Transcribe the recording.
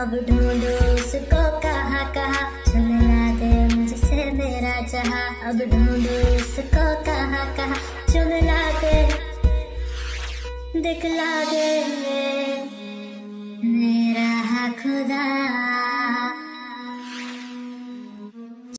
अब ढूंढो उसको कहाँ कहाँ, चुनला दे मुझसे मेरा जहाँ। अब ढूंढो उसको कहाँ कहाँ, चुनला दे दिखला दे मेरा खुदा।